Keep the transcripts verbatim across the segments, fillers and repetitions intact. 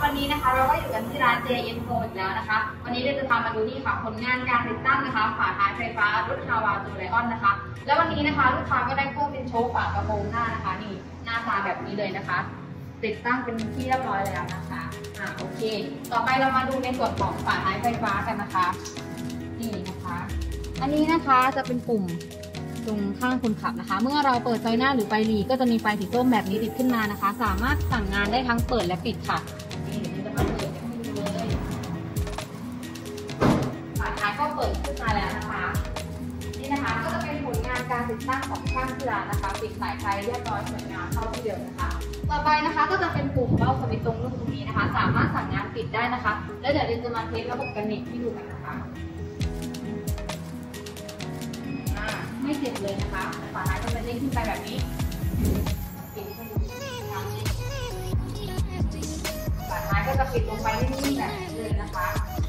วันนี้นะคะเราก็อยู่กันที่ร้าน เจ เอ็น โฟร์ อีกแล้วนะคะวันนี้เราจะพามาดูนี่ค่ะผลงานการติดตั้งนะคะฝาท้ายไฟฟ้ารถฮาวาจูไลออนนะคะแล้ววันนี้นะคะลูกค้าก็ได้เพิ่มเป็นโชว์ฝากระโปรงหน้านะคะนี่หน้าตาแบบนี้เลยนะคะติดตั้งเป็นที่เรียบร้อยแล้วนะคะอ่าโอเคต่อไปเรามาดูในส่วนของฝาท้ายไฟฟ้ากันนะคะนี่นะคะอันนี้นะคะจะเป็นปุ่มตรงข้างคนขับนะคะเมื่อเราเปิดไฟหน้าหรือไฟหลีก็จะมีไฟสีส้มแบบนี้ติดขึ้นมานะคะสามารถสั่งงานได้ทั้งเปิดและปิดค่ะนี่เดี๋ยวจะมาเปิดให้ดูเลยฝาท้ายก็เปิดขึ้นมาแล้วนะคะนี่นะคะก็จะเป็นผลงานการติดตั้งของช่างที่ร้านนะคะปิดสายไฟเรียบร้อยสวยงามเข้าที่เดิมนะคะต่อไปนะคะก็จะเป็นปุ่มเบ้าสวิตช์ตรงรุ่นตรงนี้นะคะสามารถสั่งงานปิดได้นะคะแล้วเดี๋ยวเราจะมาเทสระบบกันเน็ตที่ดูกันนะคะไม่เจ็บเลยนะคะฝาท้ายจะเป็นเด้งขึ้นไปแบบนี้ปิดให้ดูฝาท้ายก็จะปิดลงไปนิ่งๆแบบนี้เลยนะคะ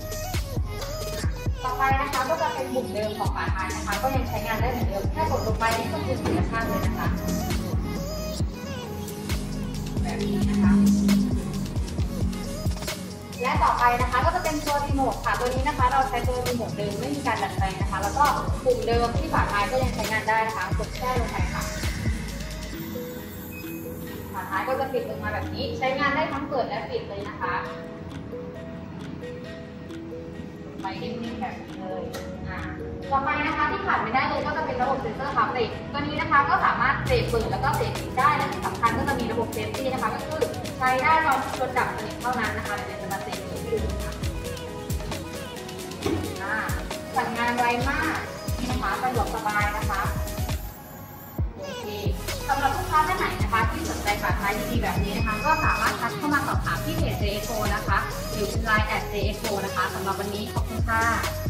ต่อไปนะคะก็จะเป็นปุ่มเดิมของฝาท้ายนะคะก็ยังใช้งานได้เหมือนเดิมแค่กดลงไปนี่ก็คือเสียค่าเลยนะคะแบบนี้นะคะและต่อไปนะคะก็จะเป็นตัวรีโมทค่ะตัวนี้นะคะเราใช้ตัวรีโมทเดิมไม่มีการดัดแปลงนะคะแล้วก็ปุ่มเดิมที่ฝาท้ายก็ยังใช้งานได้นะคะกดแช่ลงไปค่ะฝาท้ายก็จะปิดลงมาแบบนี้ใช้งานได้ทั้งเปิดและปิดเลยนะคะไปนิ่งๆแบบนี้เลยอ่าต่อไปนะคะที่ขาดไม่ได้เลยก็จะเป็นระบบเซ็นเซอร์พับเบรกตัวนี้นะคะก็สามารถเบรกเปิดแล้วก็เบรกปิดได้และที่สำคัญก็จะมีระบบเซฟตี้นะคะก็คือใช้ได้ตอนรถดับสนิทเท่านั้นนะคะเดี๋ยวจะมาเซฟให้ดูค่ะสั่งงานไวมากนี่นะคะสะดวกสบายนะคะโอเคสำหรับลูกค้าท่านไหนนะคะที่สนใจฝาท้ายดีๆแบบนี้นะคะก็สามารถทักเข้ามาสอบถามที่เพจ เจ เอ็น โฟร์ นะคะหรือไลน์ แอท เจ เอ็น โฟร์ นะคะสำหรับวันนี้ขอบคุณค่ะ